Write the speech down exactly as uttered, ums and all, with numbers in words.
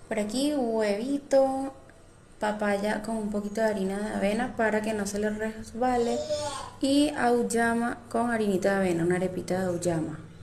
Por aquí huevito, papaya con un poquito de harina de avena para que no se le resbale y auyama con harinita de avena, una arepita de auyama.